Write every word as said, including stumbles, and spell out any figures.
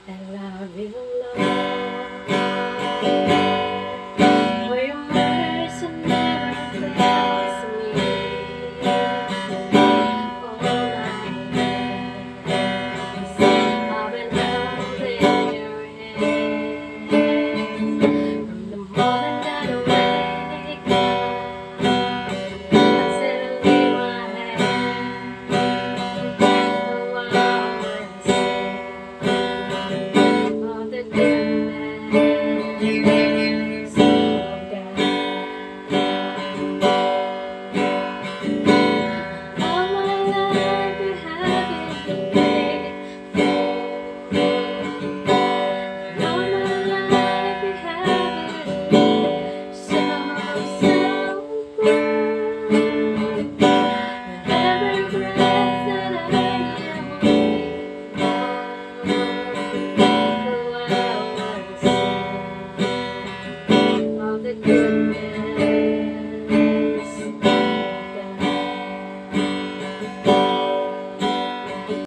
And love you, Lord, for your mercy never fails me. All my days I've been held in your hands. From the moment that I wake up until I leave my hand, oh, I will sing of the goodness of God. All my life you have been faithful. All my life you have been so, so good. With every breath that I am breathing, oh, I will sing of the goodness